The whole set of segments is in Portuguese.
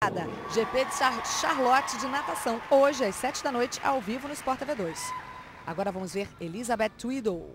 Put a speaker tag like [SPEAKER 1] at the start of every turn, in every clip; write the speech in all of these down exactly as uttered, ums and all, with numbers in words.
[SPEAKER 1] G P de Char Charlotte de natação, hoje às sete da noite, ao vivo no Sport T V dois. Agora vamos ver Elizabeth Tweedle.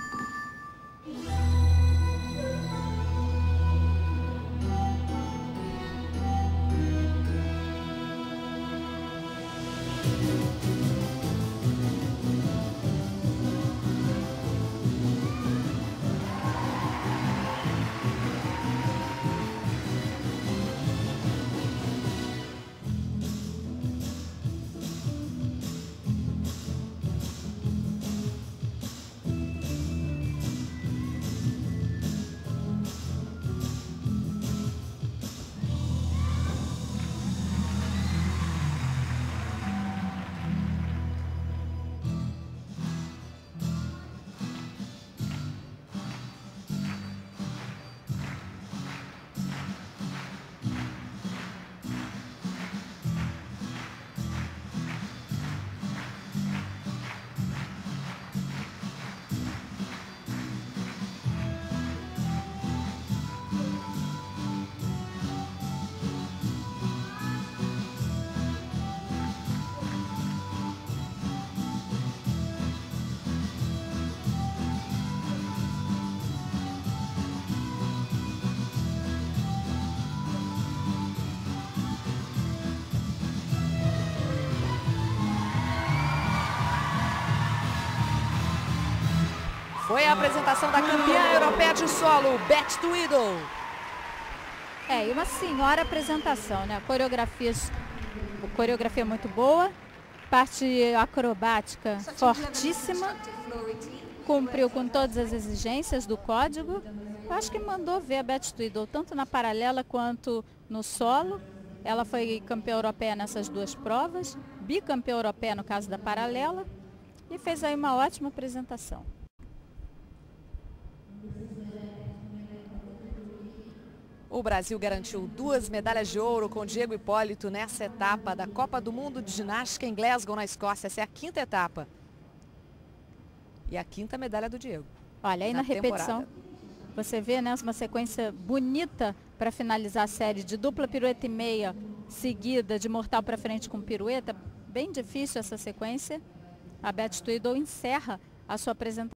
[SPEAKER 1] Foi a apresentação da campeã europeia de solo, Beth Tweedle.
[SPEAKER 2] É, e uma senhora apresentação, né? Coreografias, coreografia muito boa, parte acrobática fortíssima, cumpriu com todas as exigências do código. Eu acho que mandou ver a Beth Tweedle, tanto na paralela quanto no solo. Ela foi campeã europeia nessas duas provas, bicampeã europeia no caso da paralela, e fez aí uma ótima apresentação.
[SPEAKER 1] O Brasil garantiu duas medalhas de ouro com Diego Hipólito nessa etapa da Copa do Mundo de Ginástica em Glasgow, na Escócia. Essa é a quinta etapa. E a quinta medalha do Diego.
[SPEAKER 2] Olha, aí na, na repetição,
[SPEAKER 1] temporada.
[SPEAKER 2] Você vê, né, uma sequência bonita para finalizar a série de dupla pirueta e meia, seguida de mortal para frente com pirueta. Bem difícil essa sequência. A Beth Tweedle encerra a sua apresentação.